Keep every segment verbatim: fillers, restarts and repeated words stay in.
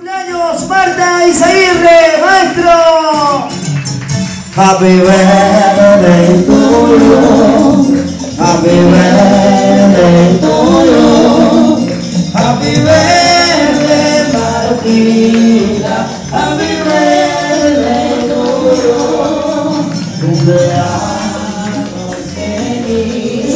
cumpleaños Marta Izaguirre, maestro. Happy birthday to you. Happy birthday to you. Happy birthday Martita. Happy birthday to you. Cumpleaños feliz.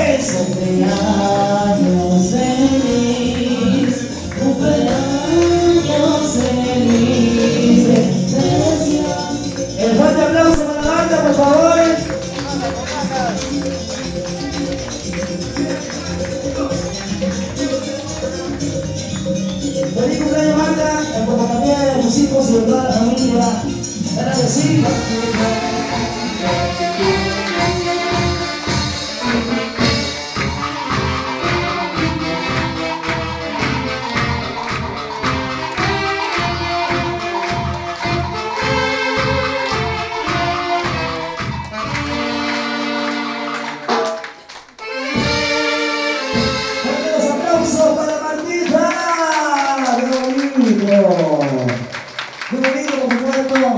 Cumpleaños feliz. Cumpleaños feliz. El fuerte aplauso para Marta, por favor. Feliz cumpleaños, Marta, en compañía de tus hijos y de toda la familia. Claro que sí. Fuerte los aplausos para Martita. ¡Qué bonito! ¡Qué bonito, por supuesto!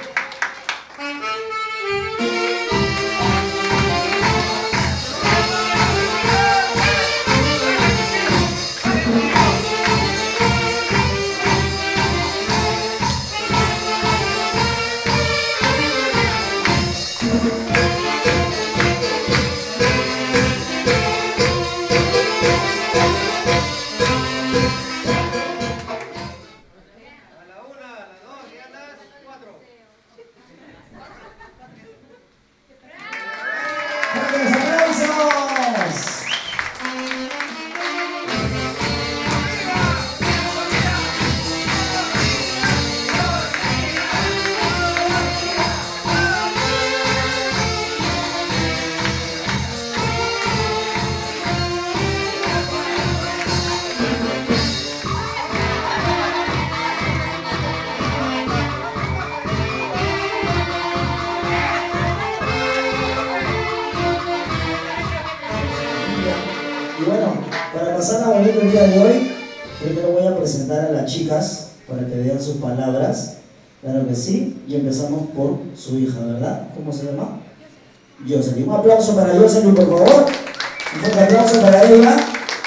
Y bueno, para pasarla bonito el día de hoy, primero voy a presentar a las chicas para que vean sus palabras. Claro que sí, y empezamos por su hija, ¿verdad? ¿Cómo se llama? Jocelyn. Un aplauso para Jocelyn, por favor. Un fuerte aplauso para ella.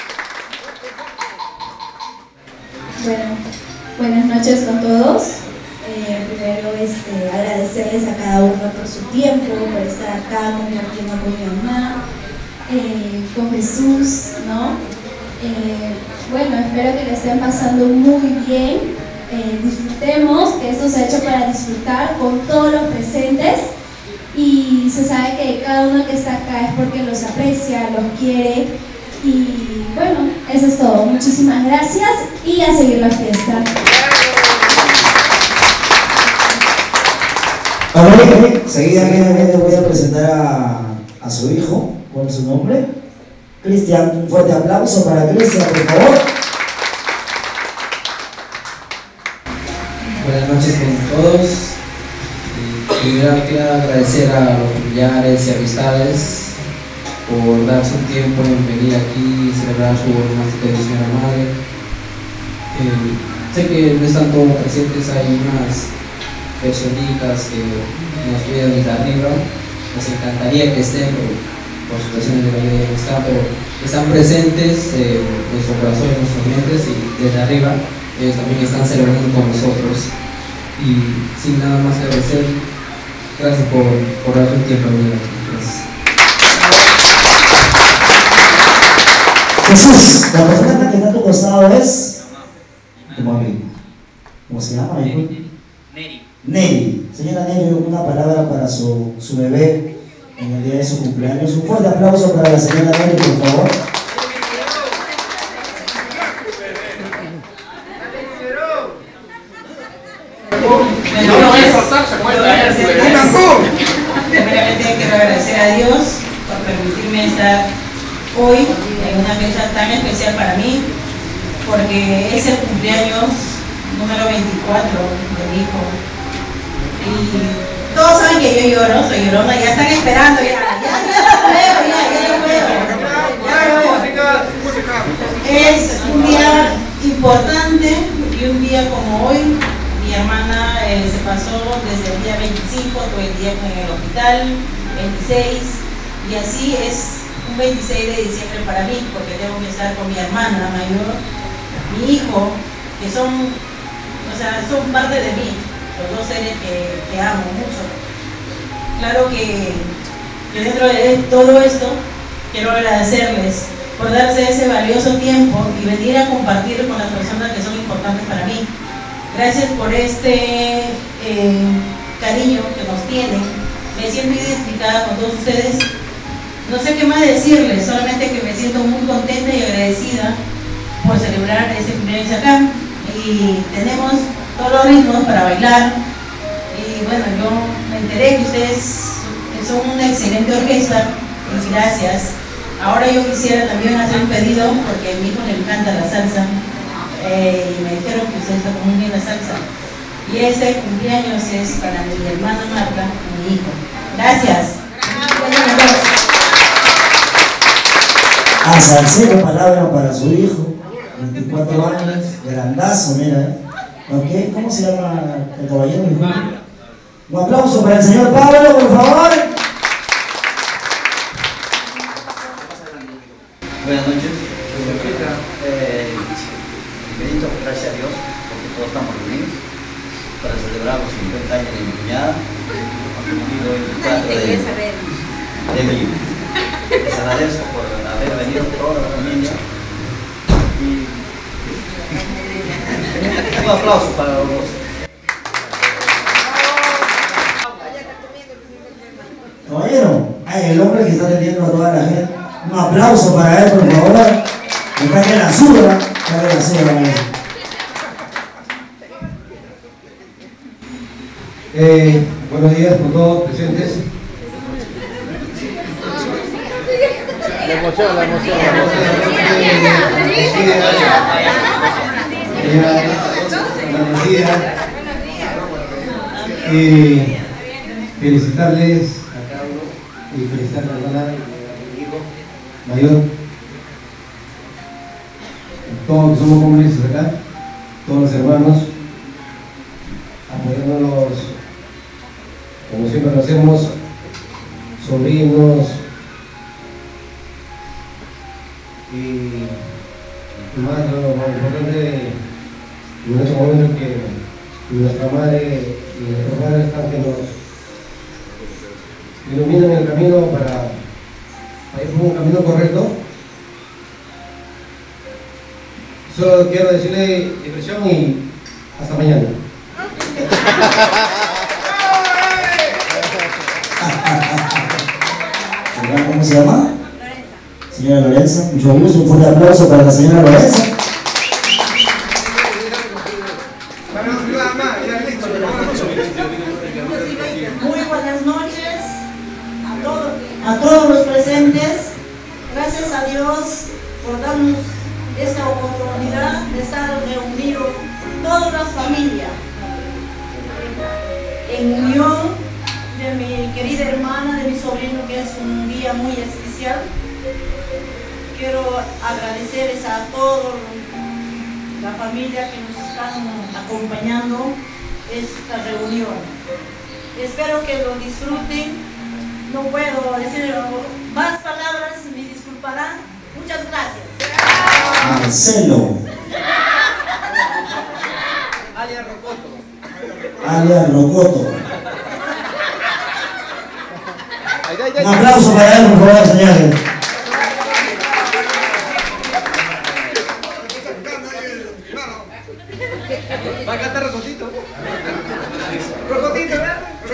Bueno, buenas noches con todos. Eh, primero este, agradecerles a cada uno por su tiempo, por estar acá compartiendo con mi mamá. Eh, con Jesús, ¿no? Eh, bueno, espero que le estén pasando muy bien, eh, disfrutemos, que esto se ha hecho para disfrutar con todos los presentes y se sabe que cada uno que está acá es porque los aprecia, los quiere y bueno, eso es todo. Muchísimas gracias y a seguir la fiesta. Ahora, seguidamente voy a presentar a, a su hijo. ¿Cuál es su nombre? Cristian. Un fuerte aplauso para Cristian, por favor. Buenas noches con todos. Y primero quiero agradecer a los familiares y amistades por darse un tiempo en venir aquí y celebrar su onomástica de señora madre. Eh, sé que no están todos presentes, hay unas personitas que nos cuidan desde arriba. Nos encantaría que estén, pero por situaciones de la vida no están, pero están presentes eh, en nuestro corazón, en nuestros mentes y desde arriba ellos también están celebrando con nosotros. Y sin nada más que agradecer, gracias por, por darse un tiempo de vida. Gracias. Jesús, la persona que está a tu costado es tu mami. ¿Cómo se llama? Neri. Neri. Señora Neri, una palabra para su, su bebé en el día de su cumpleaños. Un fuerte aplauso para la señora Neri, por favor. No lo voy a soltar, se cuenta. Primeramente quiero agradecer a Dios por permitirme estar hoy en una fecha tan especial para mí, porque es el cumpleaños número veinticuatro de mi hijo. Y todos saben que yo lloro, soy llorona, ya están esperando, ya, ya, ya lo veo, ya, ya lo veo. Ya lo veo. Es un día importante Y un día como hoy, mi hermana eh, se pasó desde el día veinticinco, todo el día en el hospital, veintiséis, y así es un veintiséis de diciembre para mí, porque tengo que estar con mi hermana mayor, mi hijo, que son, o sea, son parte de mí, los dos seres que, que amo mucho. Claro que, que dentro de todo esto, quiero agradecerles por darse ese valioso tiempo y venir a compartir con las personas que son importantes para mí. Gracias por este eh, cariño que nos tienen. Me siento identificada con todos ustedes. No sé qué más decirles, solamente que me siento muy contenta y agradecida por celebrar este cumpleaños acá. Y tenemos todos los ritmos para bailar. Y bueno, yo me enteré que ustedes son una excelente orquesta. Y gracias. Ahora yo quisiera también hacer un pedido, porque a mi hijo le encanta la salsa. Eh, y me dijeron que ustedes tocan muy bien la salsa. Y este cumpleaños es para mi hermana Marta y mi hijo. Gracias. A salsero, palabra para su hijo, veinticuatro años, grandazo, mira, ¿eh? ¿Ok? ¿Cómo se llama el caballero? Un aplauso para el señor Pablo, por favor. Buenas noches. Eh, bendito, gracias a Dios, porque todos estamos reunidos para celebrar los cincuenta años de mi cuñada, cumplido el cuatro de, de mi. Les agradezco por haber venido toda la familia y un aplauso para los dos. Caballero, ay, el hombre que está atendiendo a toda la gente, un aplauso para él, por favor. Está que la suba, está que la suba. Eh, buenos días por todos presentes. La emoción, la emoción. Buenos días. Y felicitarles a cada uno y felicitar a la hermana y a mi hijo mayor. Todos que somos cómplices acá, todos los hermanos, apoyándonos como siempre lo hacemos, sobrinos. Y más lo, lo importante en estos momentos que nuestra madre y nuestros padres están que nos iluminan el camino para, para ir por un camino correcto. Solo quiero decirle diversión y hasta mañana. ¿Cómo se llama? Señora Lorenza, mucho gusto, un fuerte aplauso para la señora Lorenza. Muy buenas noches a todos, a todos los presentes. Gracias a Dios por darnos esta oportunidad de estar reunidos toda la familia en unión de mi querida hermana, de mi sobrino, que es un día muy especial. Quiero agradecerles a toda la familia que nos están acompañando esta reunión. Espero que lo disfruten. No puedo decir más palabras, me disculparán. Muchas gracias. Marcelo. Alias Rocoto. Alias Rocoto. Ay, ay, ay. Un aplauso para él, por favor, señores. Va a cantar Rocotito. Rocotito, ¿verdad?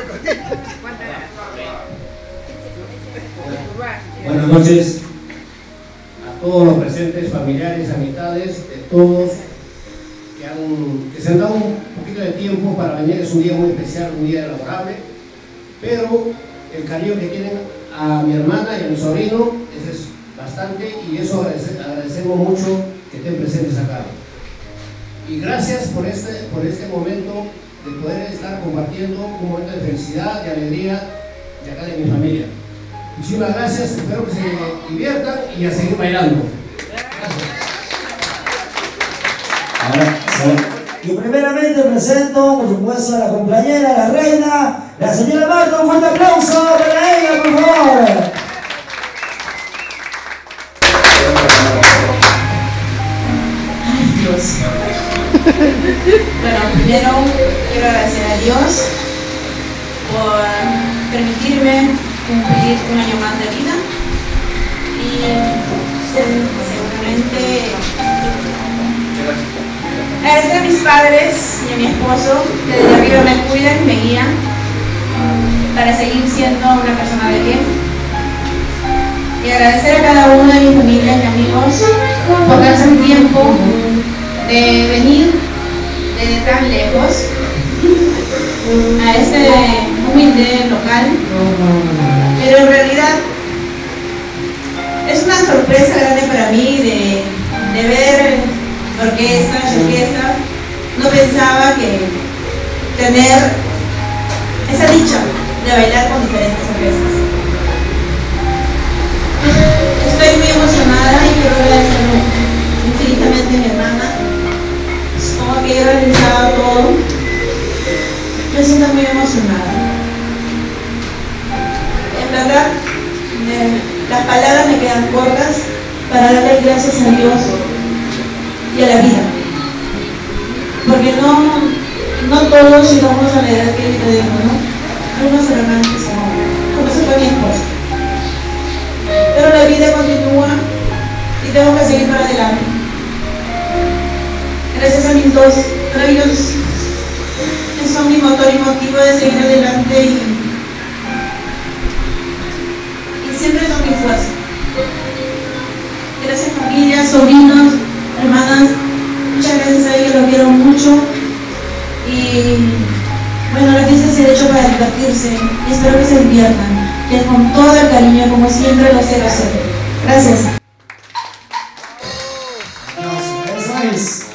Buenas noches a todos los presentes, familiares, amistades, de todos que, han, que se han dado un poquito de tiempo para venir. Es un día muy especial, un día laborable, pero el cariño que tienen a mi hermana y a mi sobrino ese es bastante, y eso agradece, agradecemos mucho que estén presentes acá. Y gracias por este, por este momento de poder estar compartiendo un momento de felicidad, de alegría de acá de mi familia. Muchísimas gracias, espero que se diviertan y a seguir bailando. Gracias. Ahora, Y primeramente presento, por supuesto, a la compañera, la reina, la señora Marta. Un fuerte aplauso para ella, por favor. Ay, Dios. Bueno, primero quiero agradecer a Dios por permitirme cumplir un año más de vida. Y seguramente agradecer a mis padres y a mi esposo que desde arriba me cuidan y me guían para seguir siendo una persona de bien. Y agradecer a cada uno de mis familias y amigos por darse el tiempo de venir desde tan lejos a este humilde local. Pero en realidad es una sorpresa grande para mí de, de ver orquesta, orquesta. No pensaba que tener esa dicha de bailar con diferentes orquestas. Estoy muy emocionada y quiero agradecer infinitamente a mi hermana. Como que he realizado todo. Me siento muy emocionada. En verdad, me, las palabras me quedan cortas para darle gracias a Dios y a la vida. Porque no, no todos llegamos a la edad que yo tengo, ¿no? Algunos hermanos como, como se fue mi esposo. Pero la vida continúa y tengo que seguir para adelante. Gracias a mis dos maravillosos que son mi motor y motivo de seguir adelante y, y siempre son mi fuerza. Gracias familia, sobrinos, hermanas, muchas gracias a ellos, los quiero mucho. Y bueno, la fiesta se ha hecho para divertirse y espero que se diviertan. Y con todo el cariño, como siempre lo sé hacer. Gracias. Eso es.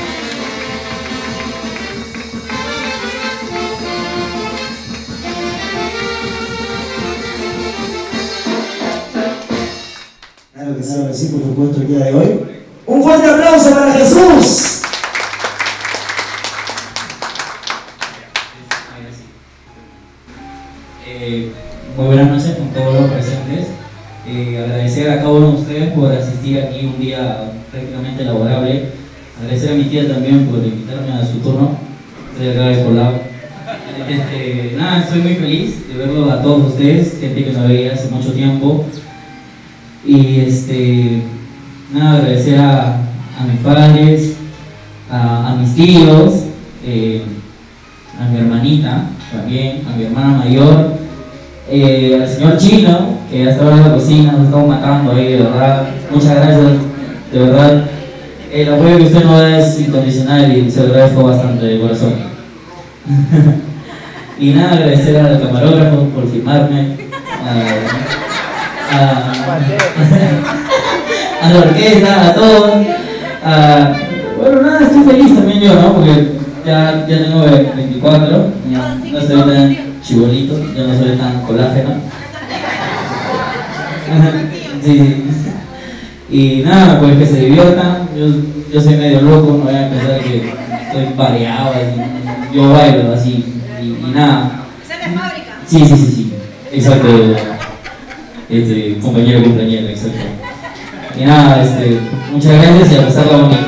Claro que sí, claro que sí, por supuesto, el día de hoy. Un fuerte aplauso para Jesús. Eh, muy buenas noches con todos los presentes. Eh, agradecer a cada uno de ustedes por asistir aquí un día prácticamente laborable. Agradecer a mi tía también por invitarme a su turno. Estoy acá de colado. Este, nada, estoy muy feliz de verlo a todos ustedes, gente que no veía hace mucho tiempo. Y este, nada, agradecer a, a mis padres, a, a mis tíos, eh, a mi hermanita también, a mi hermana mayor, eh, al señor Chino, que hasta ahora en la cocina nos estamos matando ahí, de verdad. Muchas gracias, de verdad. El apoyo que usted nos da es incondicional y se lo agradezco bastante de corazón. Y nada, agradecer al camarógrafo por filmarme, a, a, a la orquesta, a todos. A, bueno, nada, estoy feliz también yo, ¿no? Porque ya, ya tengo veinticuatro, ya no soy tan chibolito, ya no soy tan colágeno. Sí. Y nada, pues que se diviertan. Yo, yo soy medio loco, no voy a pensar que estoy variado, así. Yo bailo así. Y, y nada. ¿Esa es la fábrica? Sí, sí, sí, sí. Exacto. Este, compañero, compañero, exacto. Y nada, este, muchas gracias y a pasarla bonito.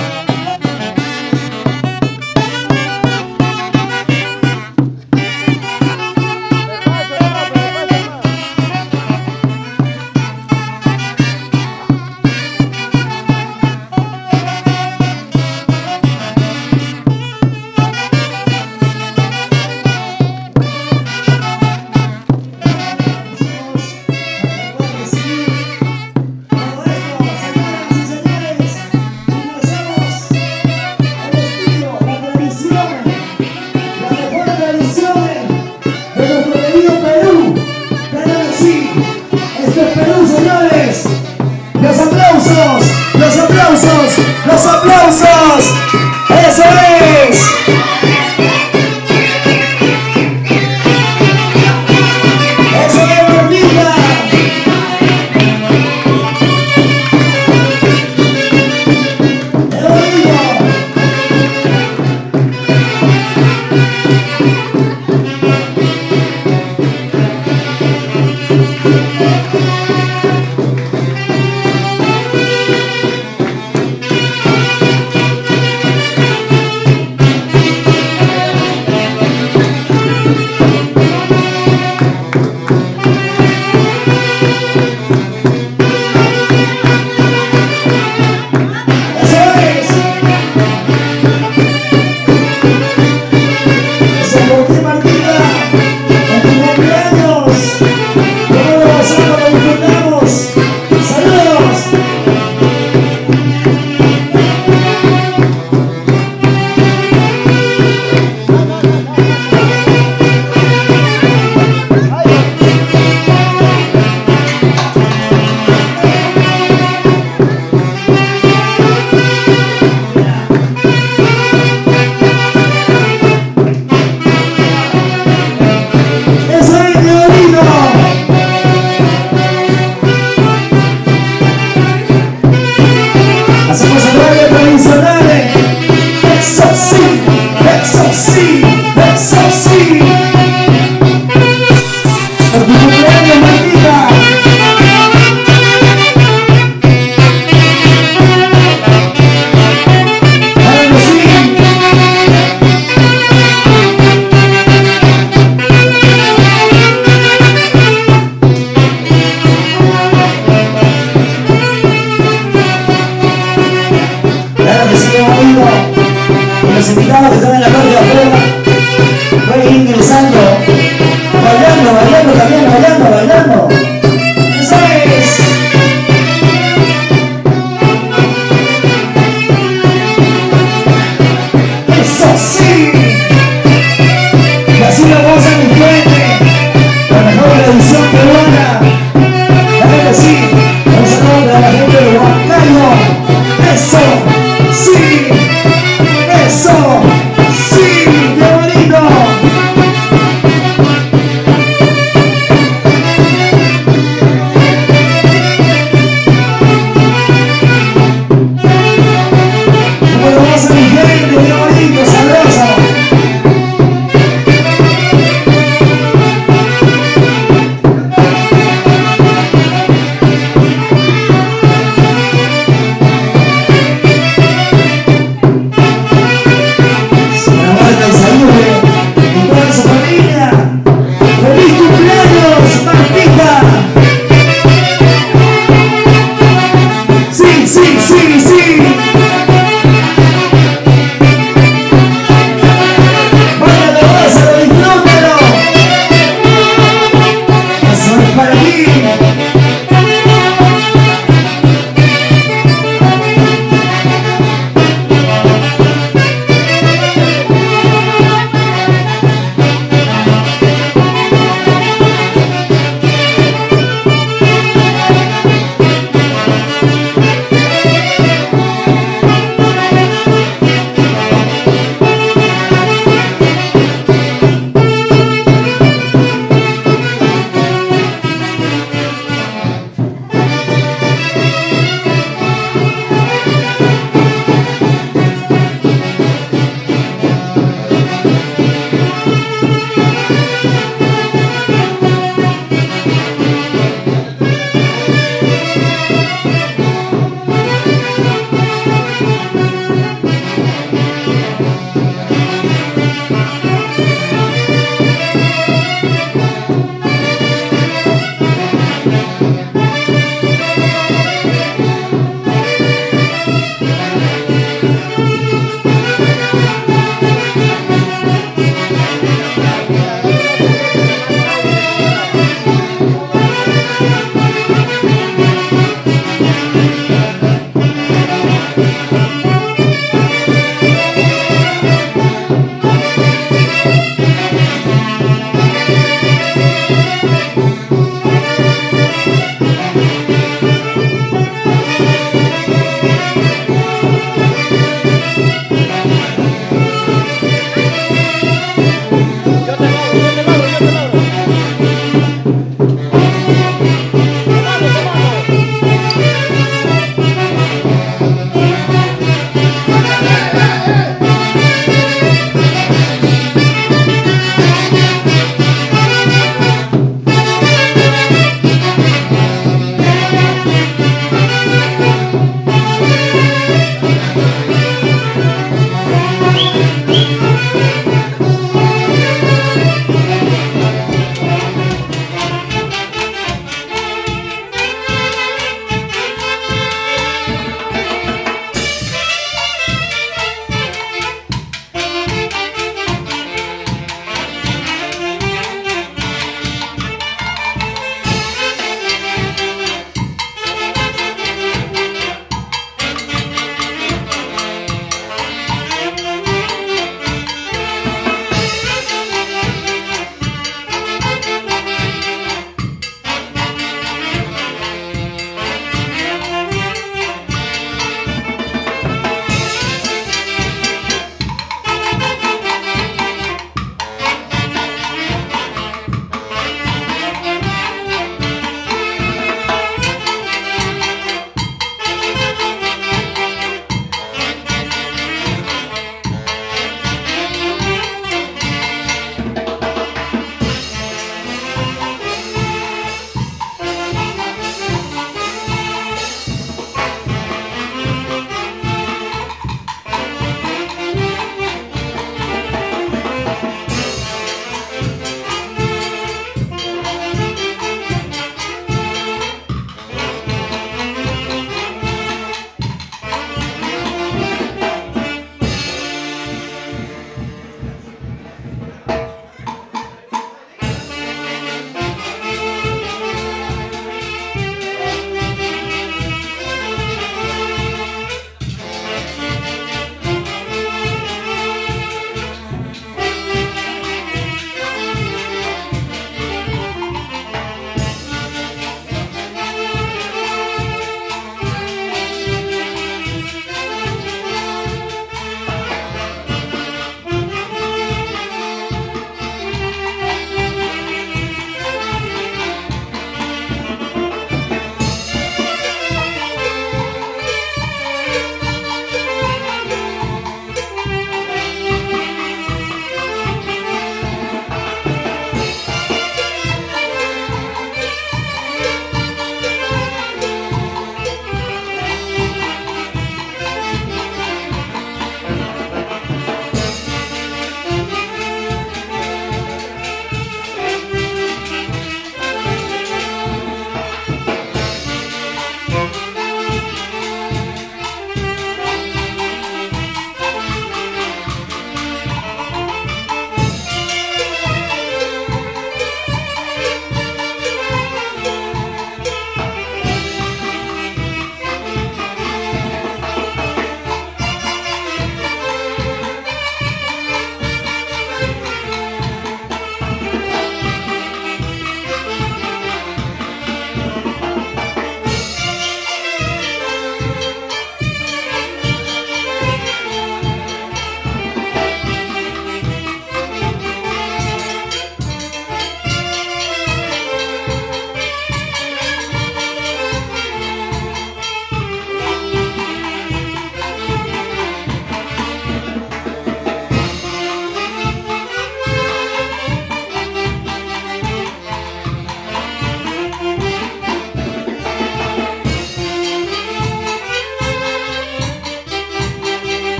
Thank you. bailando. Eso es. Eso sí. Y así lo vamos a mi frente. La mejor televisión peruana. Claro que sí. Un saludo a la gente de Huancayo. Eso. Sí. Eso. Sí. Qué bonito. Bueno, vamos a mi gente. Qué bonito. Sabroso.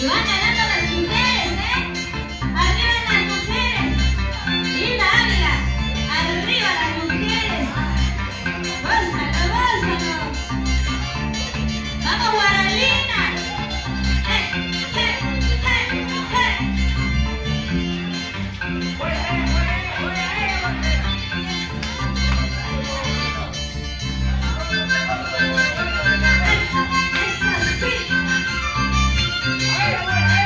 Y van ganando las mujeres, ¿eh? Arriba las mujeres. Linda Ávila. Arriba las mujeres. Gózalo, gózalo. Vamos, Guaralina. Eh, eh, eh, eh. Eso sí.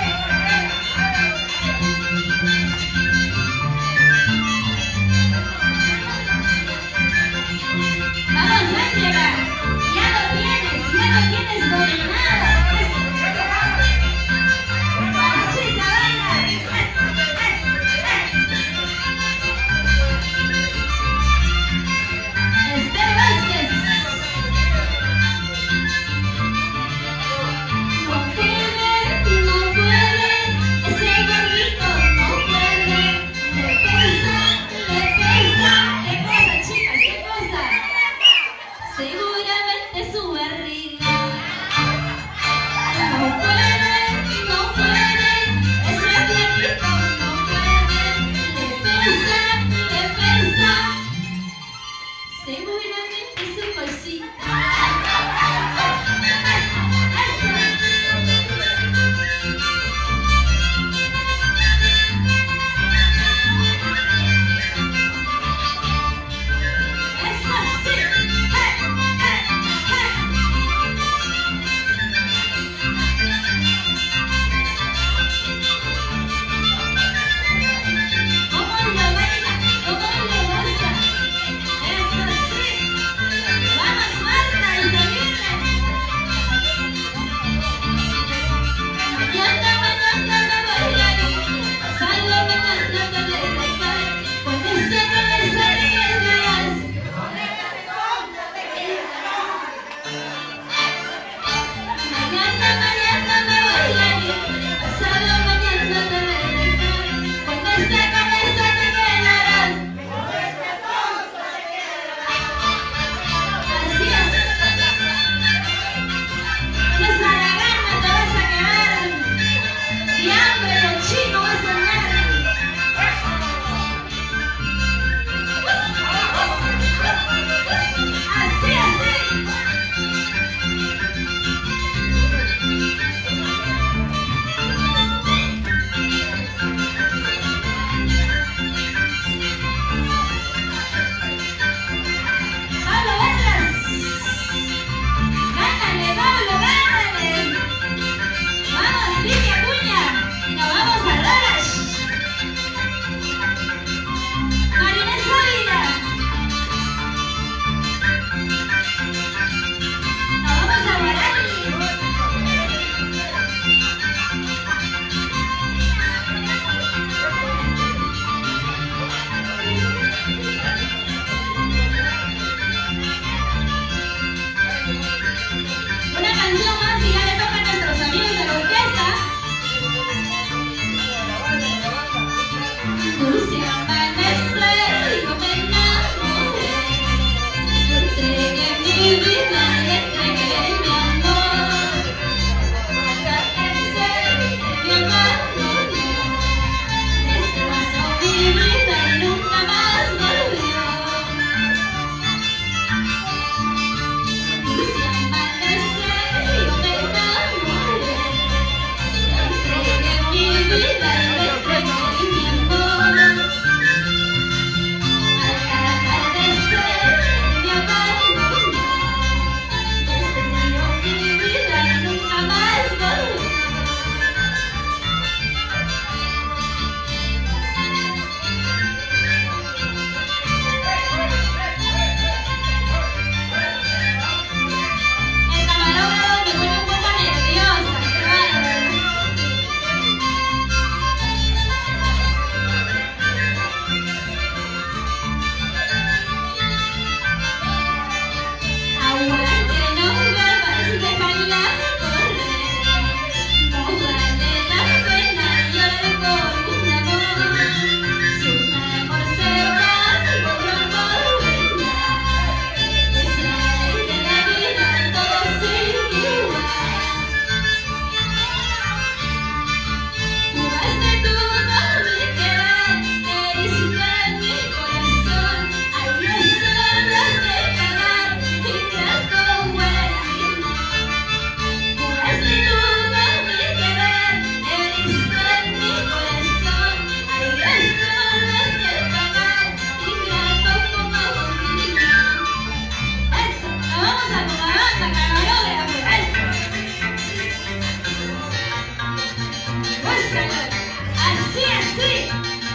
Así, así.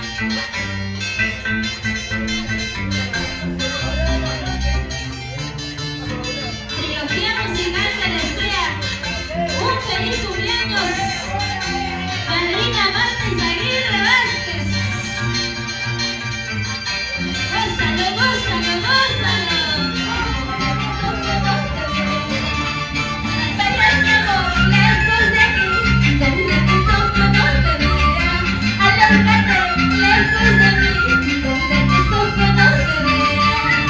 Trilogía musical te desea un feliz cumpleaños. Madrina Marta Izaguirre Vázquez. Gózalo, gózalo, gózalo. Vaya mi amor, lejos de aquí, donde tus ojos no te vean. Alójate, lejos de mí, donde tus ojos no te vean.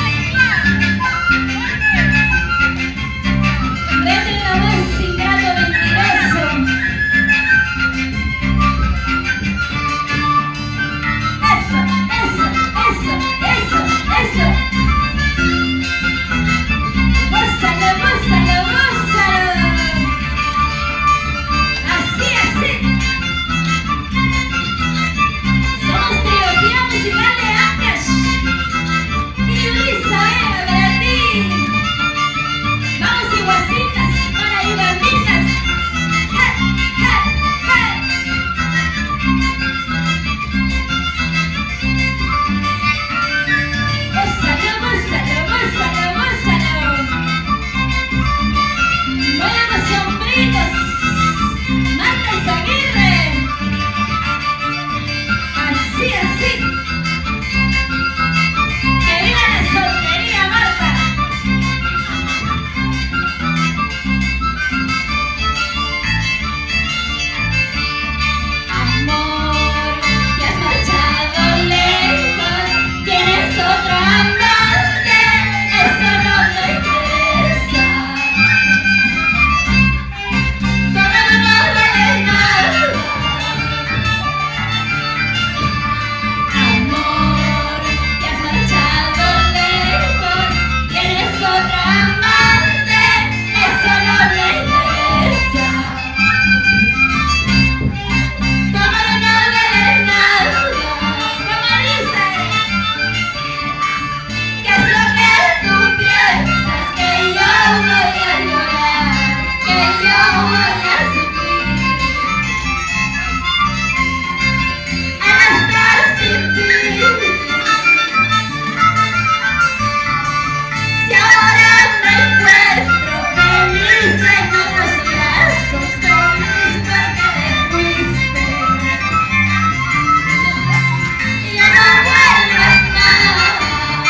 Vete nomás, ingrato mentiroso. Eso, eso, eso, eso, eso. Gózalo, gózalo, gózalo. Así, así. Somos trilogía musical de Ancash y Luisa Eva para ti. Vamos igualcitas para igualcitas. ¡Ja, ja, ja! Gózalo, gózalo, gózalo, gózalo. Buenos los sombritos. Marta Izaguirre. Así, así. Que viva la soltería, Marta. Amor, te has marchado lejos, tienes otro amante, eso no me interesa. Todo no vale nada. Amor, te has marchado lejos, tienes otro amante, eso no me interesa. Todo no vale nada. Como dice, ¿qué es lo que tú piensas? Que yo voy a llorar, que yo voy a sufrir al estar sin ti. Si ahora me encuentro feliz en otros brazos, feliz porque te fuiste, y ya no vuelvas más.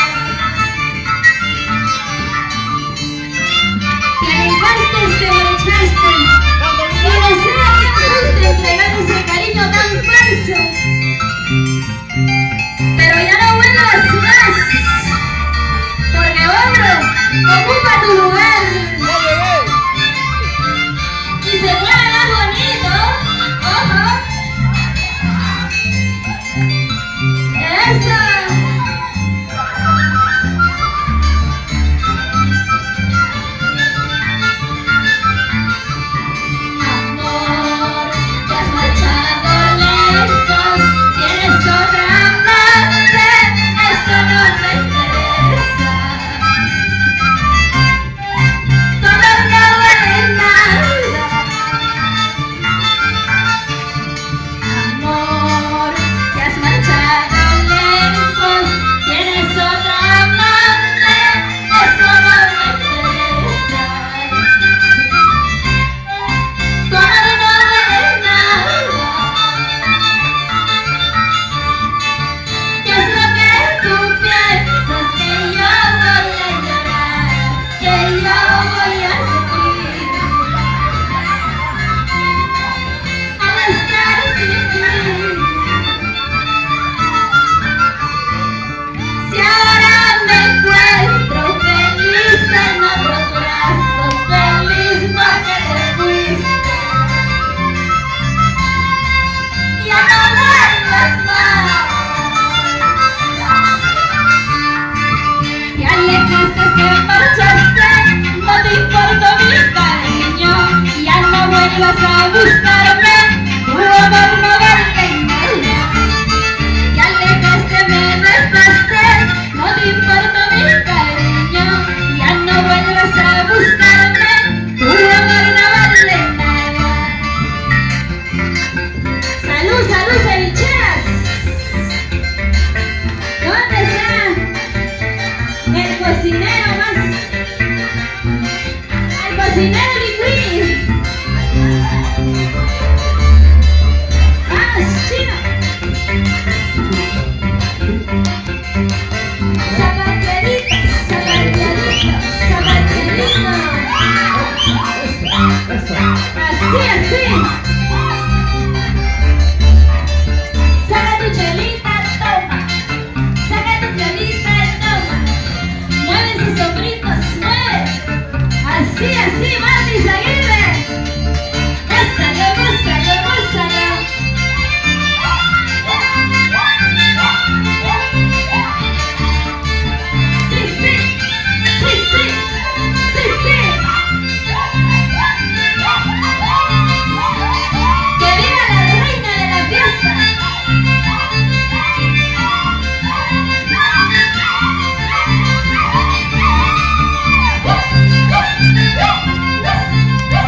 Te alejaste, te marchaste, y deseo que pudiste entregar ese cariño tan falso, pero ya no vuelvas más, porque otro ocupa tu lugar y se mueve más bonito. Ojo, eso. Amor, te has marchado lejos, tienes otra amante, eso no me interesa. Todo no vale nada. Amor, te has marchado lejos, tienes otra amante, eso no me interesa. Todo no vale nada. ¿Qué es lo que tú piensas? Que yo voy a llorar, que yo voy a sufrir al estar sin ti. Si ahora me encuentro feliz en otros brazos, feliz porque te fuiste, ya no vuelvas más. Te alejaste, te marchaste, no te importa mi cariño, ya no vuelvas a buscarme, tu amor no vale nada. Te alejaste, me dejaste, no te importa mi cariño, ya no vuelvas a buscarme, tu amor no vale nada. así. Saca tu chelita, toma. Saca tu chelita, toma. Mueve sus sombritos, mueve. Así, así, Marty Aguirre. Gózalo, gózalo, gózalo. Sí, sí, sí, sí, sí, sí. ¡Que viva la reina de la fiesta! ¡Uh! ¡Uh! ¡Uh! ¡Uh!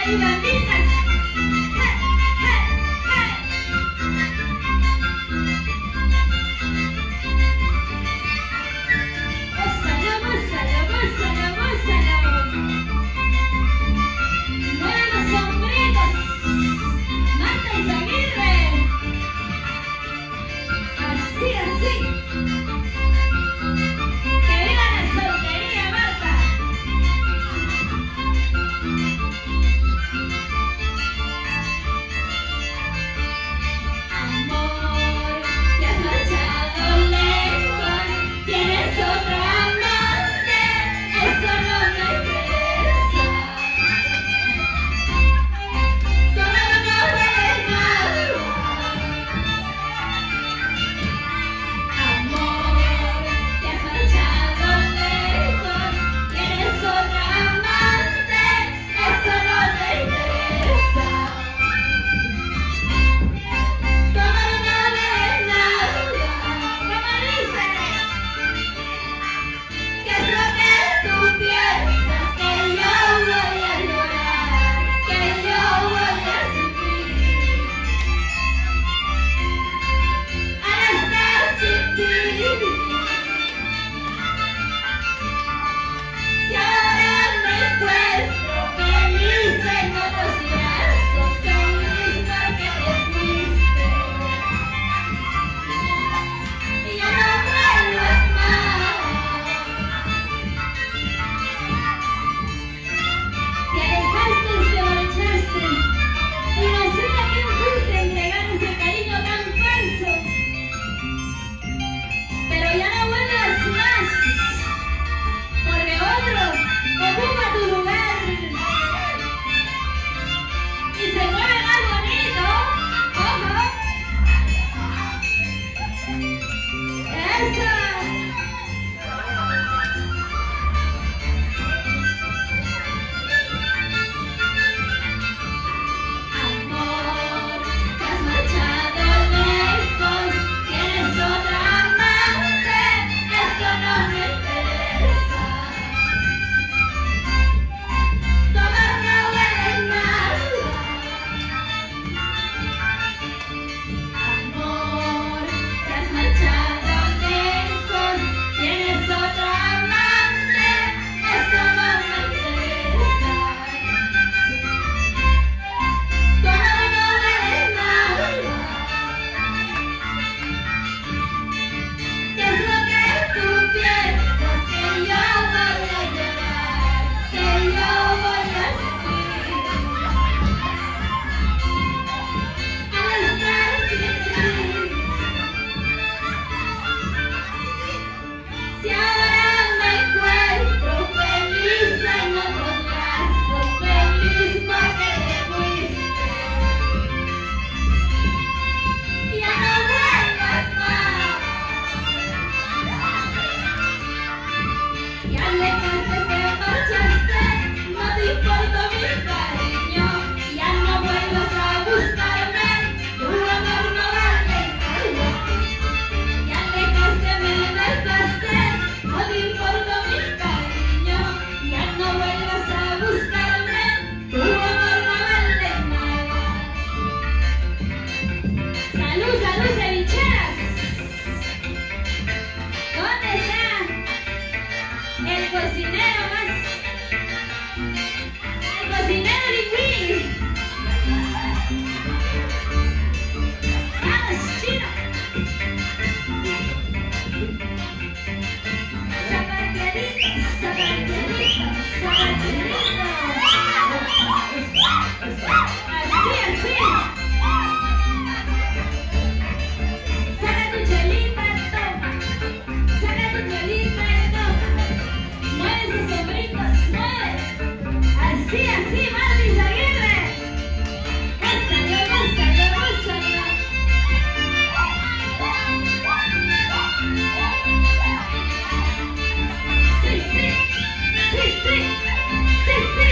¡Ay, banditas! ¡Hey, hey, hey! ¡Gózalo, gózalo, gózalo, gózalo! ¡Muevan los sombritos! ¡Marta Izaguirre! Así, así. ¡Que viva la soltería, Marta! Amor, te has marchado lejos, tienes otra amante, eso no me interesa. Todo no vale nada. Amor, te has marchado lejos, tienes otra amante, eso no me interesa. Todo no vale nada. Como dice, ¿qué es lo que tú piensas? Que yo voy a llorar, que yo voy a sufrir al estar sin ti. Si ahora me encuentro feliz en otros brazos, feliz porque te fuiste y ya no vuelvas más. Te alejaste, te marchaste y no sé a quién fuiste a entregar ese cariño tan falso, pero ya no vuelvas más, porque otro ocupa tu lugar y se mueve más bonito. ¡Ojo! ¡Eso! Amor, te has marchado lejos, tienes otra amante, eso no me interesa. Tomar no huele nada. Amor, te has marchado lejos, tienes otra amante, eso no me interesa. Tomar no huele nada. ¿Qué es lo que tú piensas? Que yo voy a llorar, que yo voy a sufrir al estar sin ti. Si ahora me encuentro feliz en otros brazos, feliz porque te fuiste y ya no vuelvas más. Ya alejaste, te marchaste, no te importa mi cariño, ya no vuelvas a buscarme, tu amor no vale nada. Ya alejaste, me dejaste, no te importa mi cariño, ya no vuelvas a buscarme, tu amor no vale nada. Salud, salud, cevicheras. ¿Dónde está el cocinero más? El cocinero lingüini. Vamos, chino. Zapateadito, zapateadito, zapateadito. Así, así. Saca tu chelita, toma. Saca tu chelita, toma. Mueve esos sombritos, mueve. Así, así, Marta Izaguirre. Gózalo, gózalo, gózalo. Sí, sí, sí, sí, sí, sí.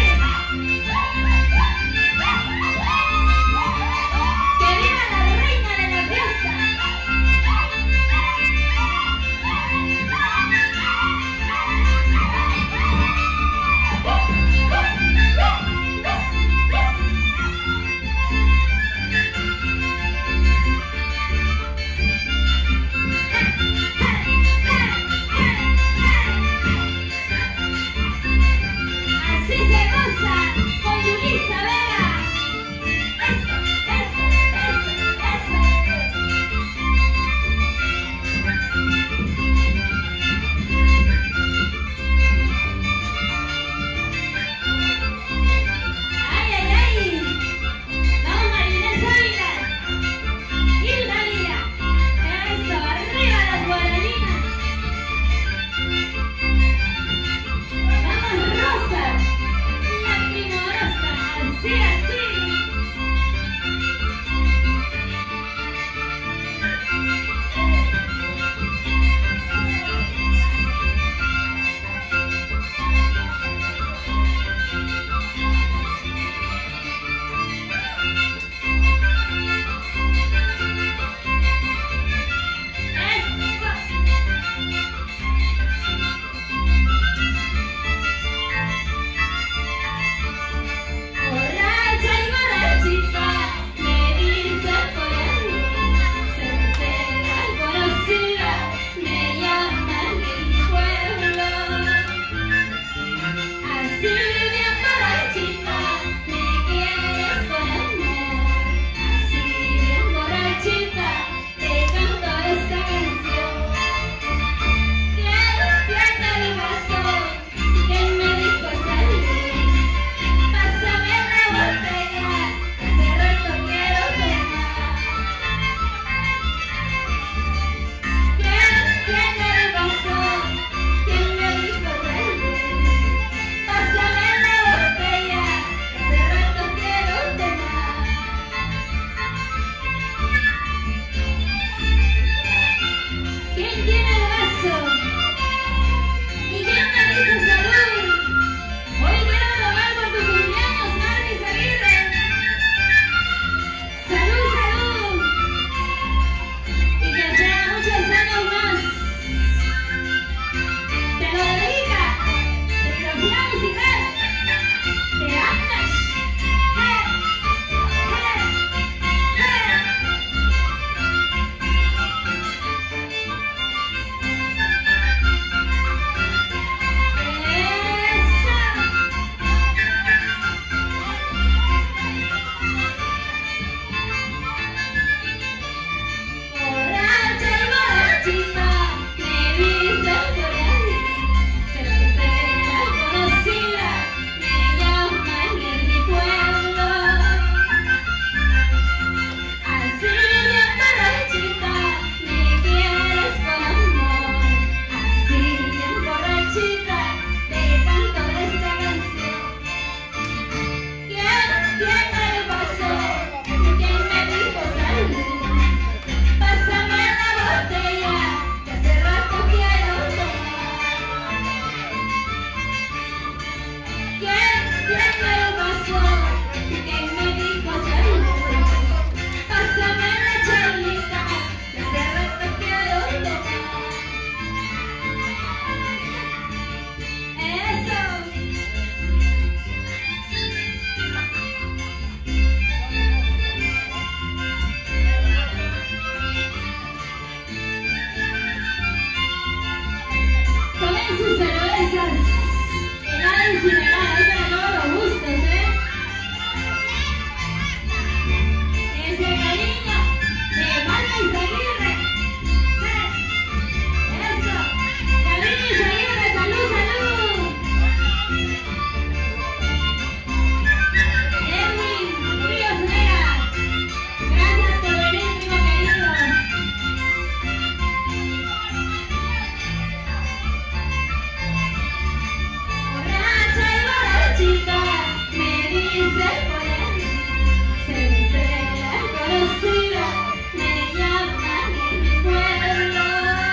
chica me dice por ahí, se dice la conocida, me llaman en mi pueblo.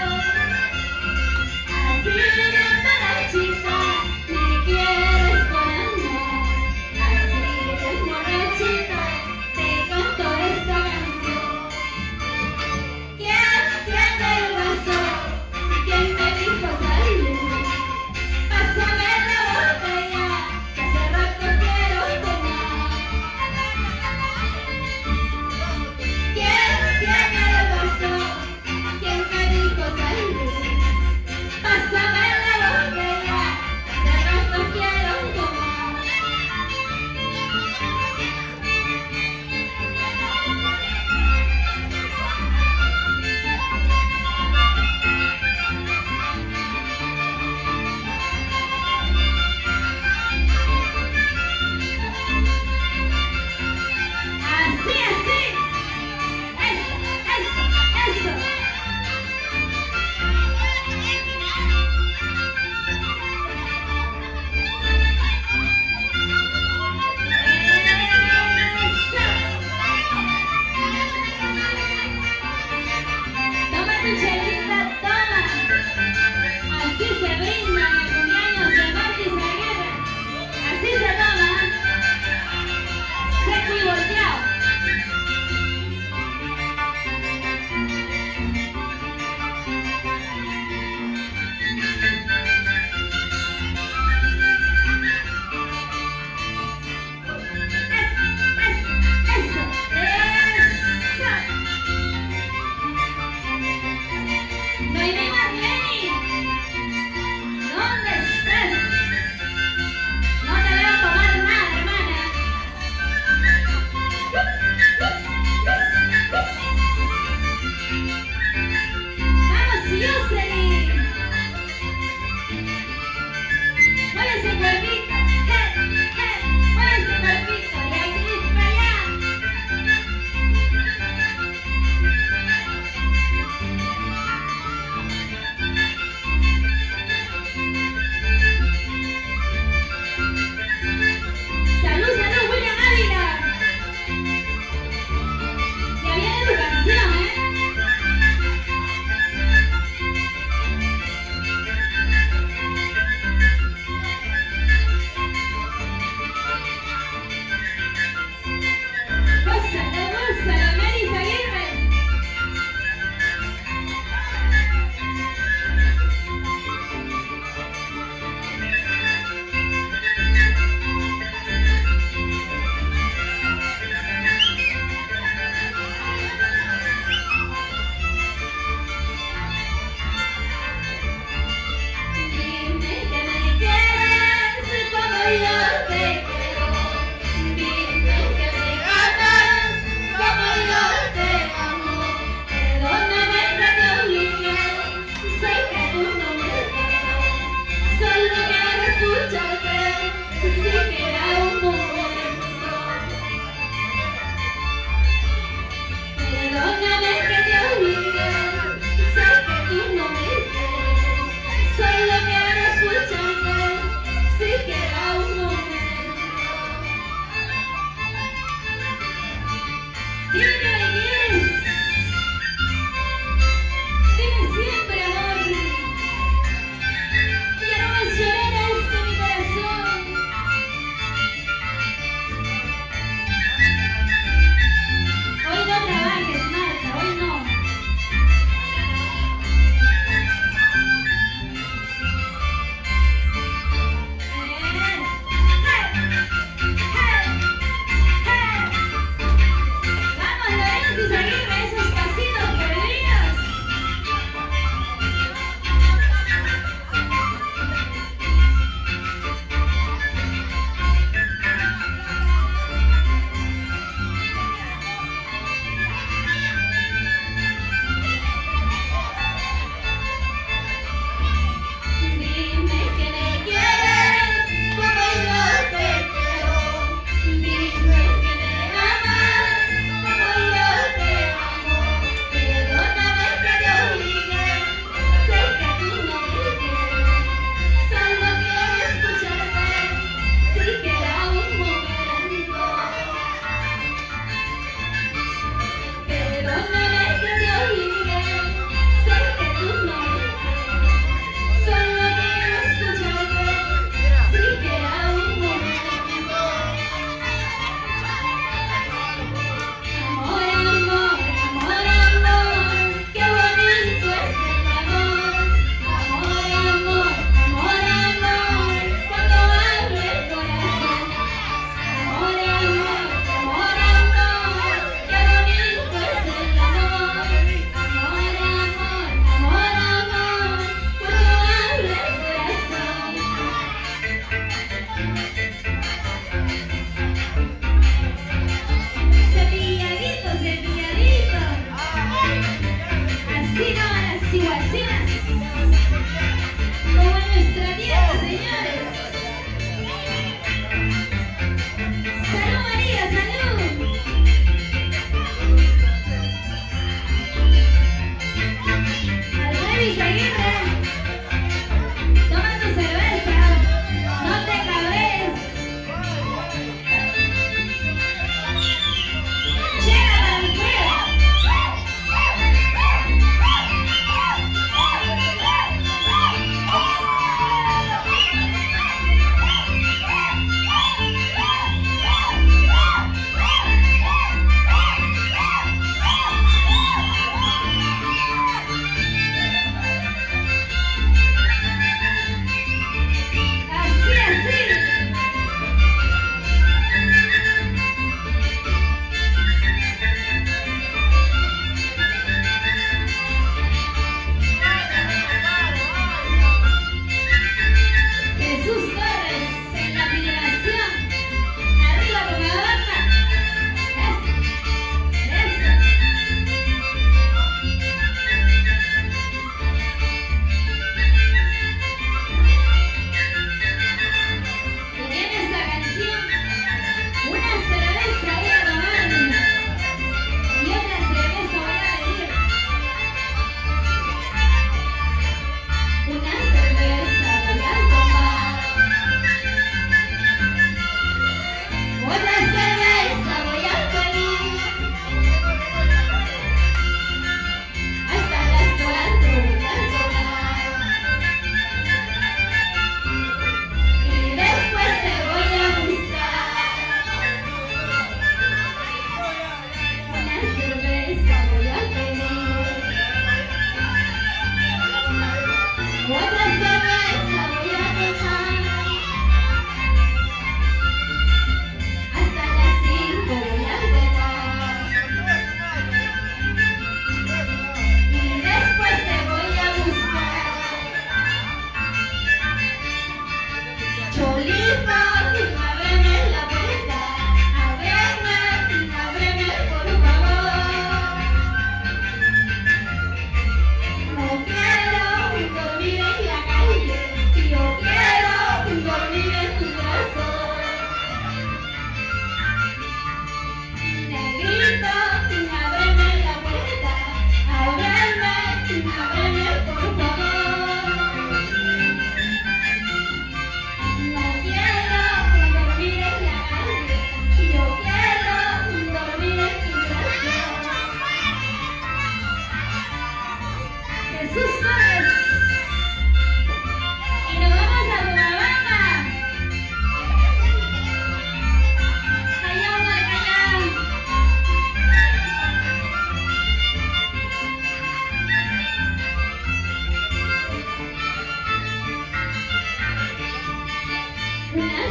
Así de mala chica, me quieres con amor. Así de borrachita, te canto esta canción. ¿Quién tiene el vaso? ¿Quién me dijo salud? Pásame la botella, que hace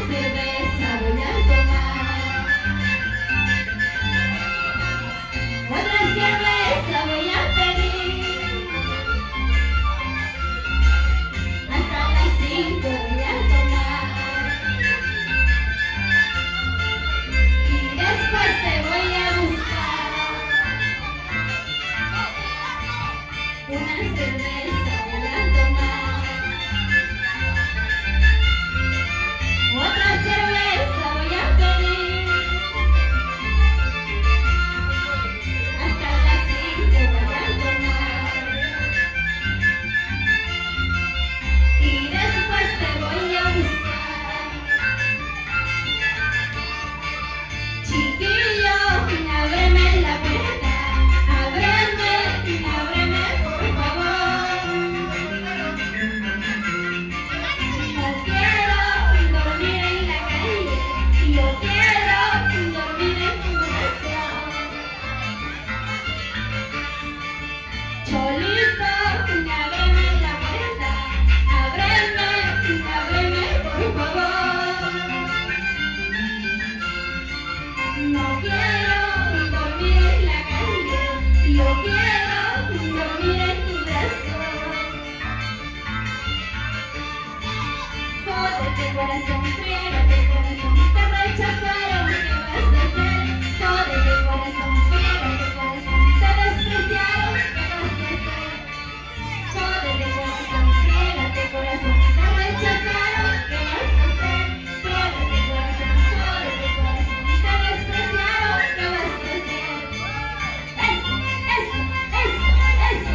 cerveza voy a tomar. Otra cerveza voy a pedir. Hasta las cinco voy a tomar. Y después te voy a buscar. Una cerveza voy a tomar. Otra cerveza voy a pedir. Hasta las cinco voy a tomar. Y después te voy a buscar. Chiquillo, ábreme la puerta. Ábreme, ábreme por favor. No quiero dormir en la calle. Yo quiero dormir en tu brazo. Cholito, ábreme la puerta. Ábreme, ábreme por favor. No quiero dormir en la calle. Yo quiero dormir en tu brazo. Jódete corazón, friégate corazón, te rechazaron, ¿qué vas a hacer? Jódete corazón, friégate corazón, te despreciaron, ¿qué vas a hacer? Jódete corazón, friégate corazón, te rechazaron, ¿qué vas a hacer? Friégate corazón, jódete corazón, te despreciaron, ¿qué vas a hacer? Eso, eso, eso, eso.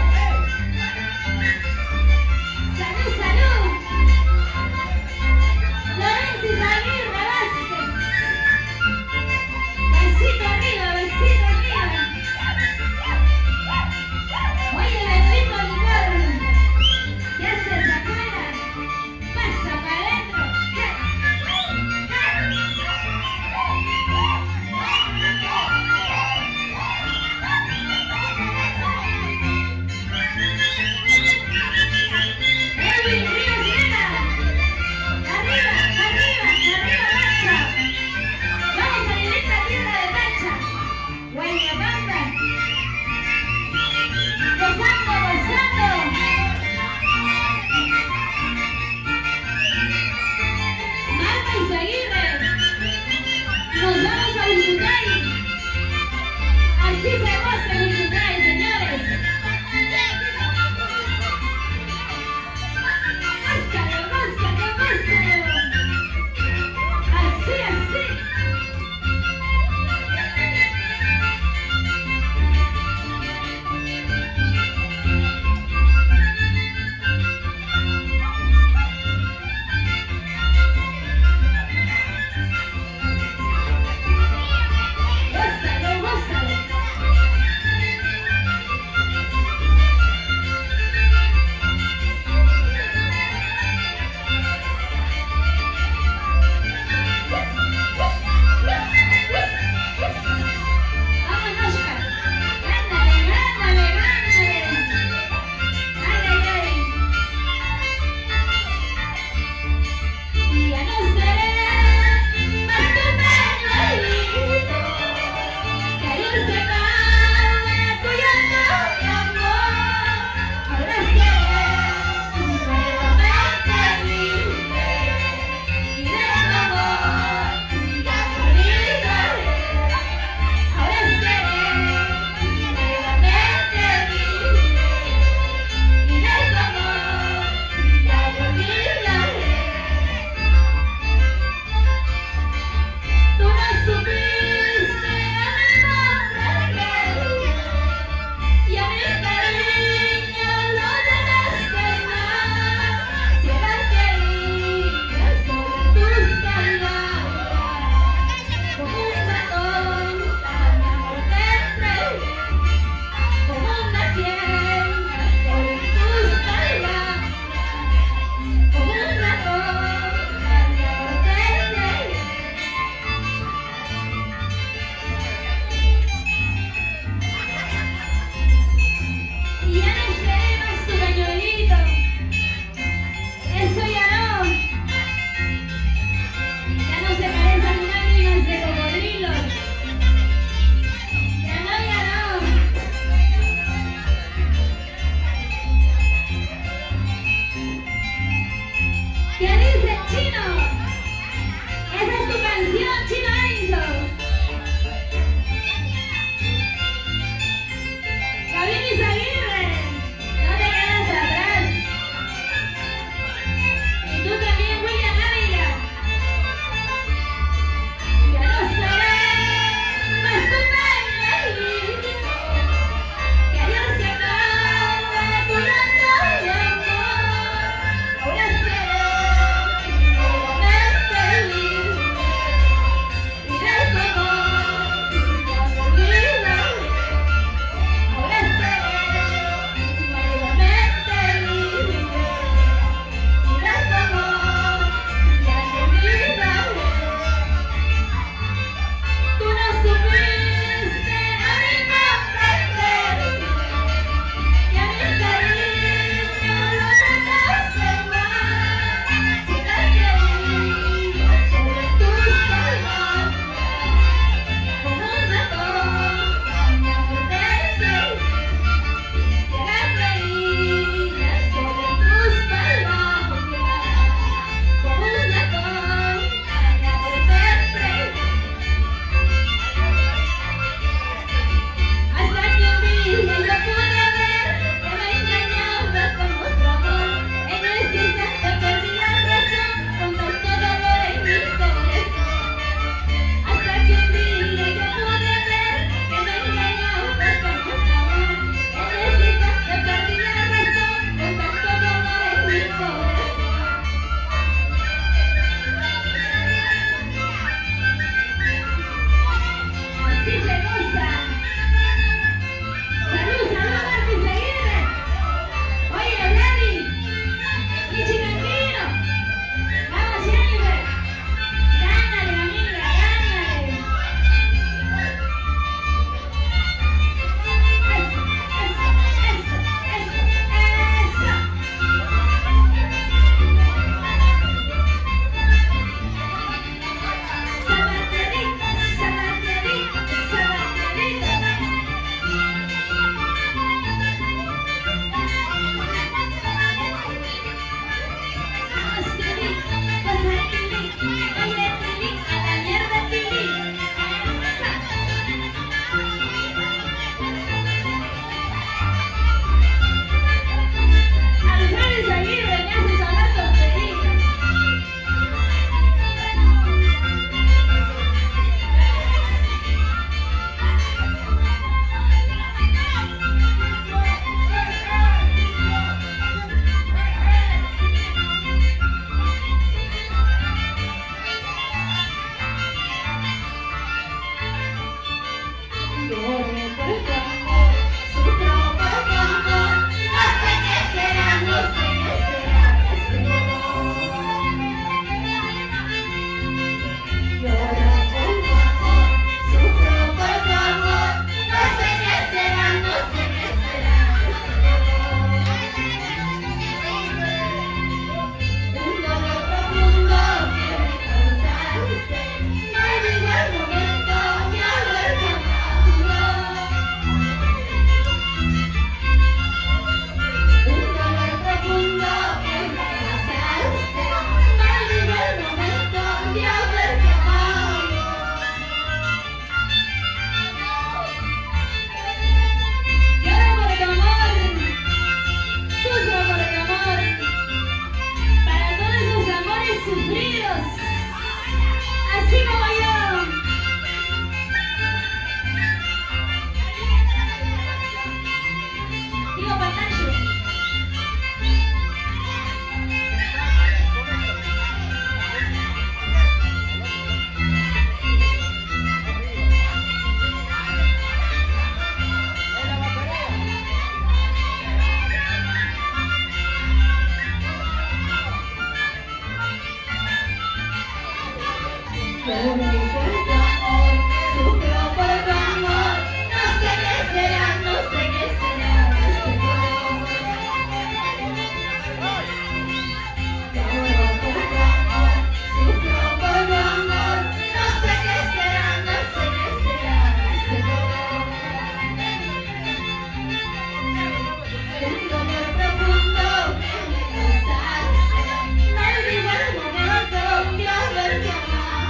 Salud, salud. Lorenzo Aguirre. así como yo. Digo pantalla. Pero mi cuerpo amor, sufro por tu amor, no sé qué será, no sé qué será este dolor. Lloro por tu amor, sufro por tu amor, no sé qué será, no sé qué será este dolor. El dolor profundo que me causaste, no olvido el momento de haberte amado.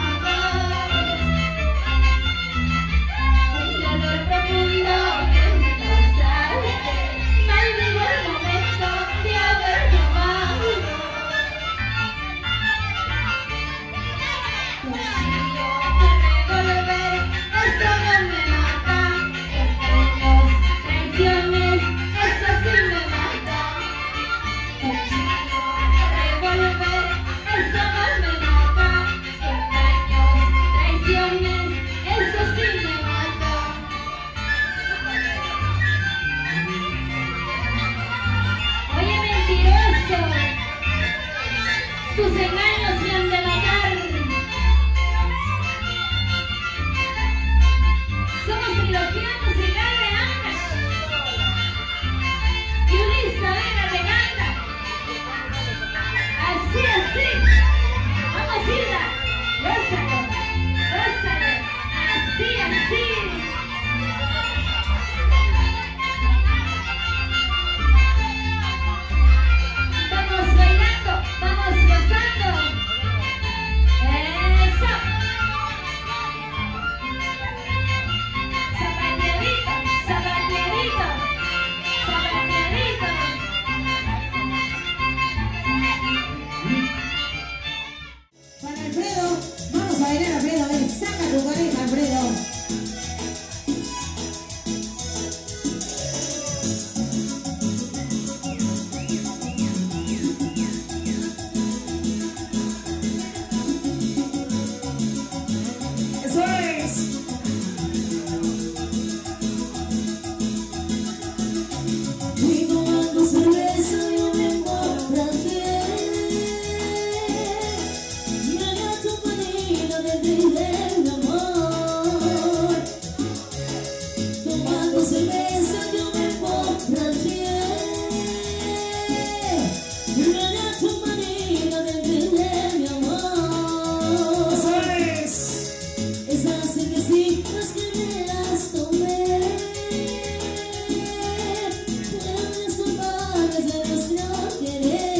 Tus engaños me han de matar. Somos trilogía musical de Ángel. Y Ulisa, venga, te canta. Así, así. Vamos, Hilda. Gózalo, gózalo. Así, así. Vamos bailando, vamos gozando. Eso. Zapateadito, zapateadito, zapateadito. Para Alfredo, vamos a bailar, Alfredo, ven, saca tu coneja, Alfredo. Eso es. Fui tomando cerveza y un emborraché. Me agacho un panino de ti del amor. Tomando cerveza yo me emborraché. Me agacho un panino de ti de mi amor. Eso es. Esas cervecitas que me las tomé, fueron mis culpables de nuestro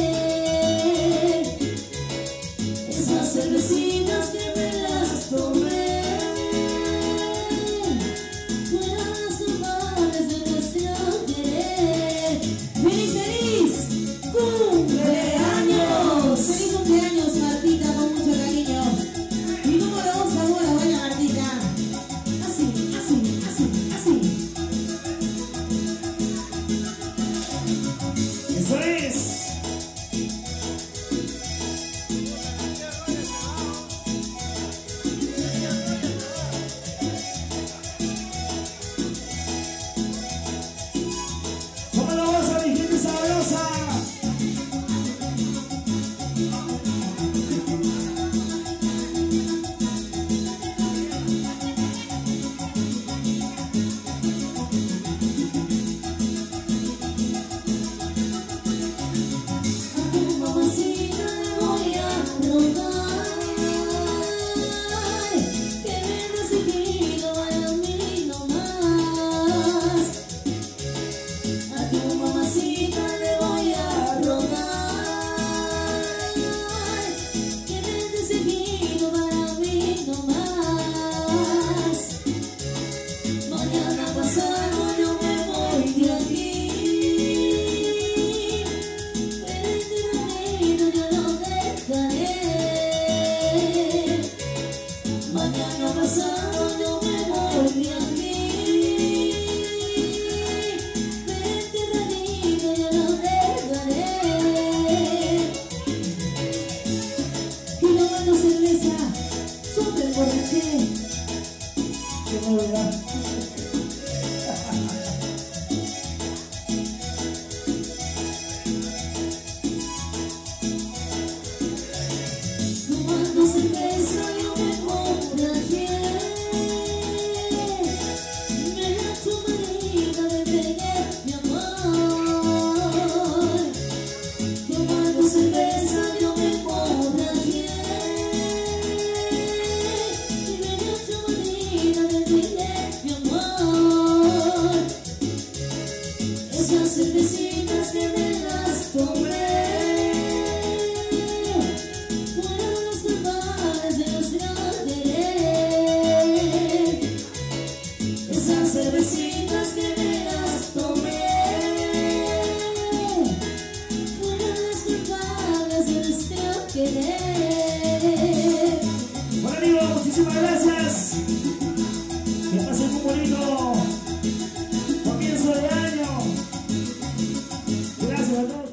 querer. Esas cervecitas que me las tomé. Mañana pasado yo me voy de aquí. Vete ranita, ya no dejaré. Y tomando cerveza, súper borraché. Qué novedad. Tomando cerveza yo me contagié. Me la chumarina me pegué, mi amor. Tomando cerveza yo me contagié. Me la chumarina me pegué, mi amor. Esas cervecitas que me las tomé fueron las culpables de nuestro querer. Esas cervecitas que me las tomé fueron las culpables de nuestro querer. Bueno amigos, muchísimas gracias. Que pasen un bonito comienzo de año. Gracias a todos.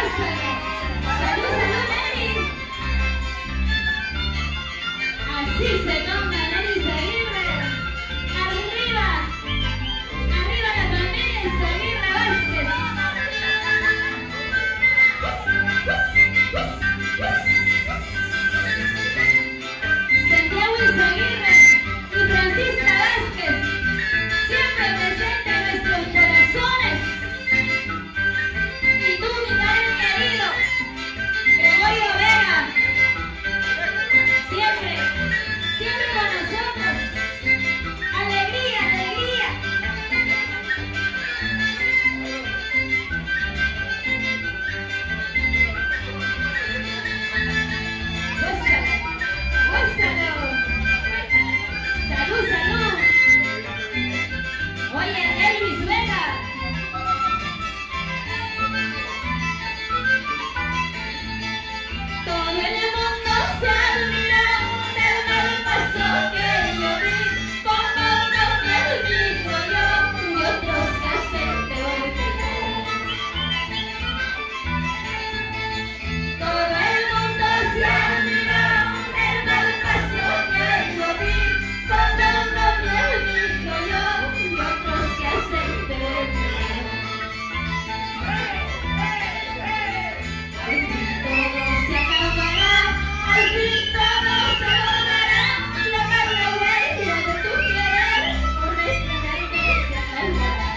gózalo. Salud, salud, Neri. Así se toma Neri Izaguirre. Arriba. Arriba la familia Izaguirre Vázquez. Santiago Izaguirre y Francisca Vázquez, siempre presente en nuestros corazones. Y tú, mi padre querido, Gregorio Vega, siempre, siempre con nosotros. Alegría, alegría. Gózalo, gózalo. Salud, salud. Oye, Elvis Vega. Todo el mundo se admiró del mal paso que yo di, como uno que dijo yo y otros que hacen peor que yo. Todo el mundo se admiró del mal paso que yo di, como uno que dijo yo y otros que hacen peor que yo. Al fin todo se acabará, al fin todo se logrará, la carga huella de tu querer, por retenerme se acabará.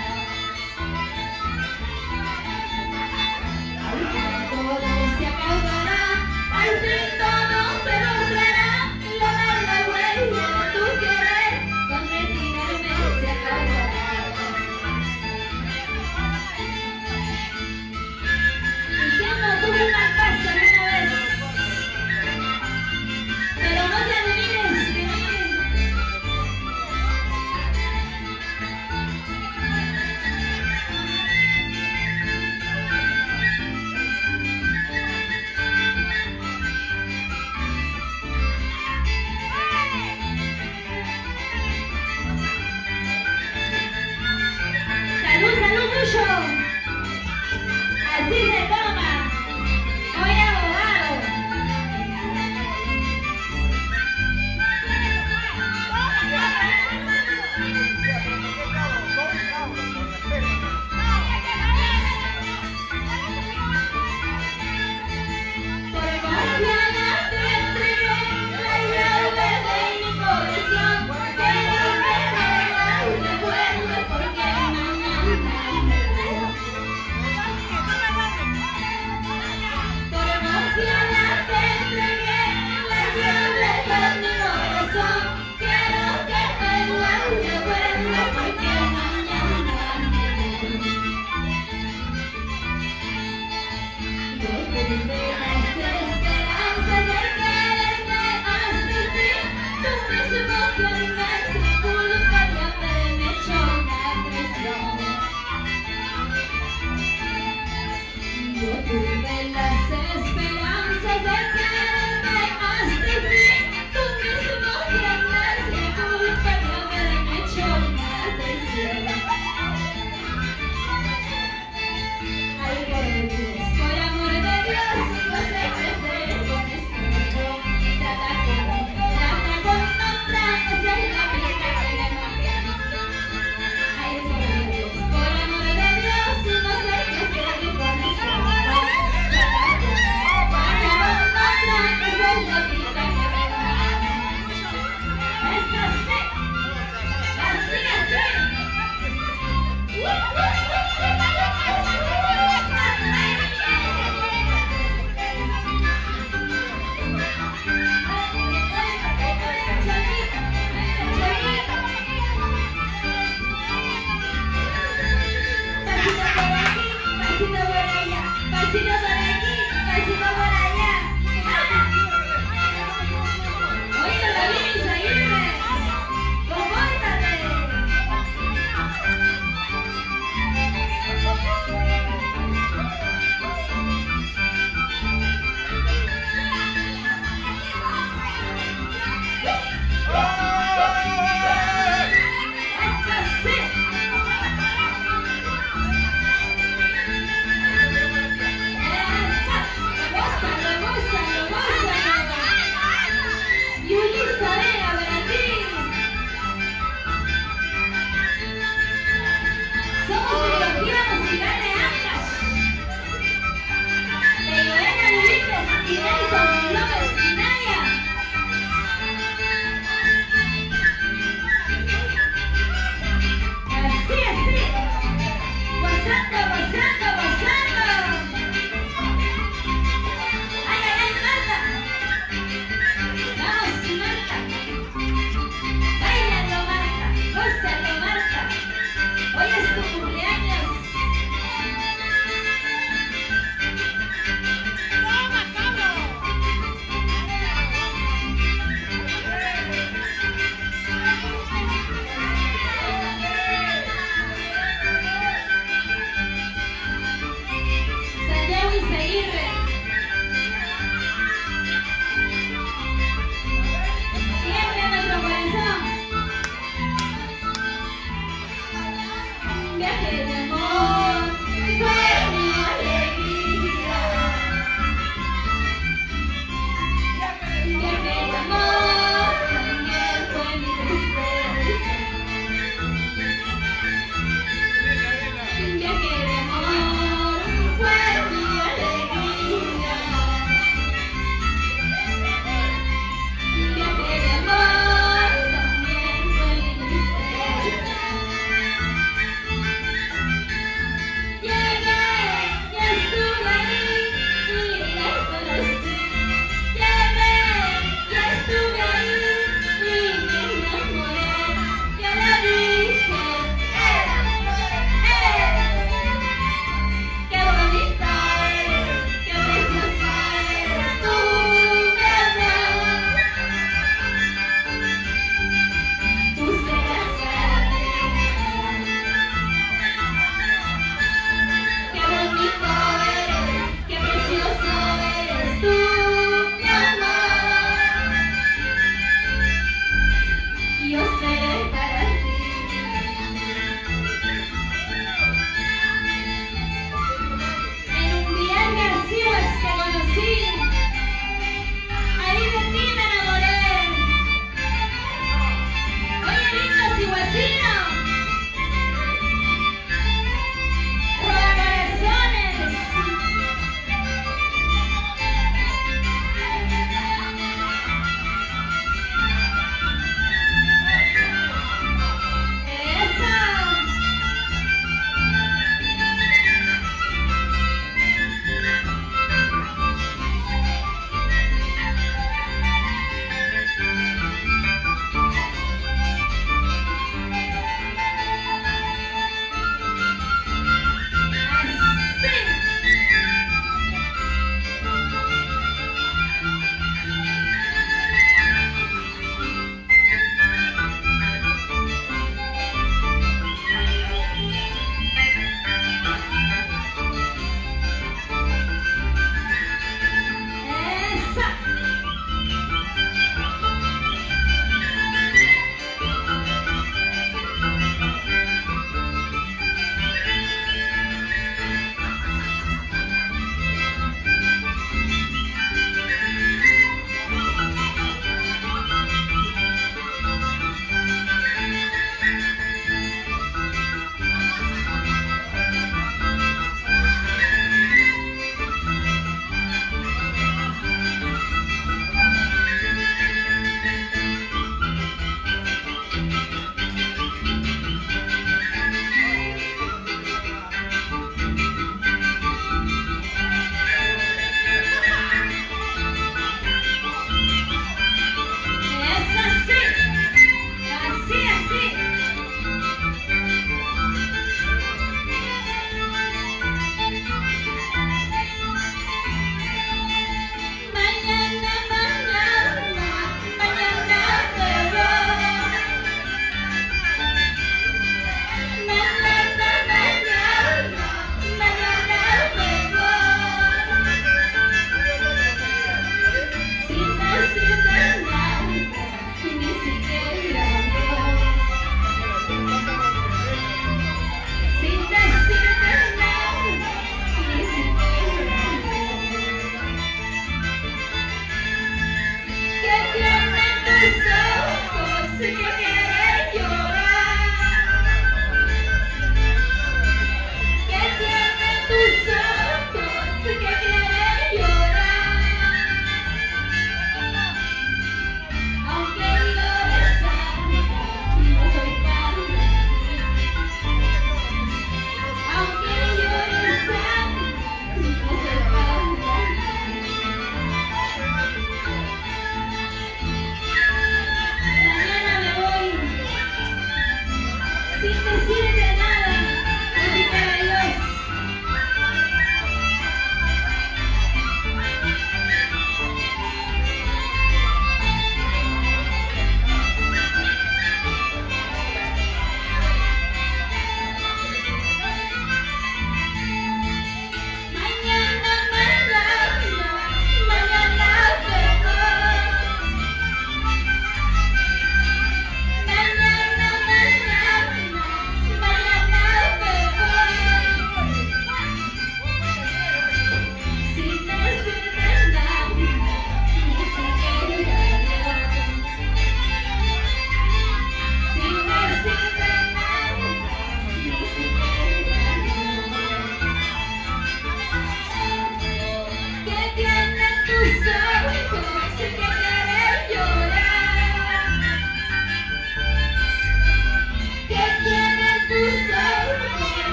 Al fin todo se acabará, al fin todo se logrará, la carga huella de tu querer, con retenerme se acabará. ¿Y quién no tuvo una casa alguna vez? Pero no te admires de mí. Salud, salud mucho. Así se toma. Hoy abogado. Por confianza te entregué la llave de mi corazón. Quiero que me la devuelvas porque mañana me voy. Por confianza te entregué la llave de mi corazón. Quiero que me la devuelvas porque mañana me voy. Yo tuve las esperanzas de quererte más de ti. Tú mismo que me haces culpa de haberme hecho una traición. Yo tuve las esperanzas de quererte más de ti. Tú mismo que me haces culpa de haberme hecho una traición. Ay, por Dios, por amor de Dios, no sé qué hacer con esto. Trata con, trata con otra, esa es la única que me mata. Ay, por Dios, por amor de Dios, no sé qué hacer con esto. musicales de Ancash, de Lorena Luites y Nelson López Minaya. Así, así, gozando, gozando, gozando. Ay, ay, ay, Marta. Vamos, Marta. Báilalo, Marta. Gózalo, Marta. Hoy es tu cumpleaños. Toma, cabro.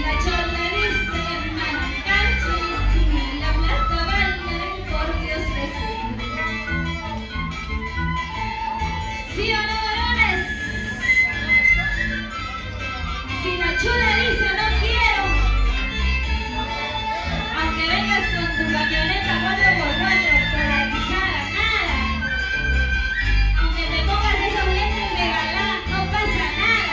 la chola dice manacacho, ni la plata vale, por Dios que sí. ¿Sí o no, varones? Si la chola dice no quiero, aunque vengas con tu camioneta cuatro por cuatro polarizada, nada. Aunque te pongas esos lentes de galán, no pasa nada.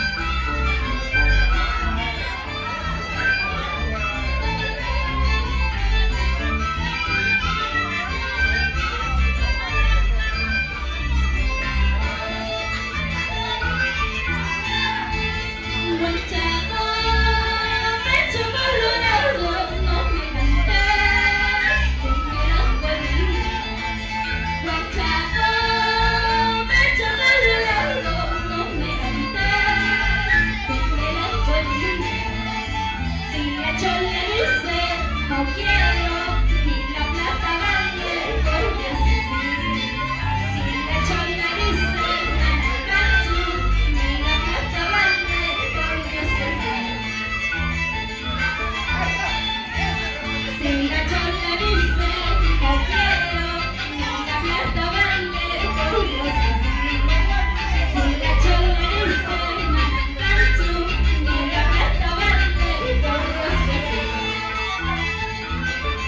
Guachaco, pecho colorado, no me cantes con melancolía. Guachaco, pecho colorado, no me cantes con melancolía. Si la chola dice no quiero, ni la plata vale, porque así sí. Si la chola dice manacacho, ni la plata vale, porque así sí. Si la chola dice no quiero, ni la plata vale, porque así sí. Si la chola dice manacacho, ni la plata vale, porque así sí.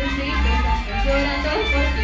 necesito, estoy llorando por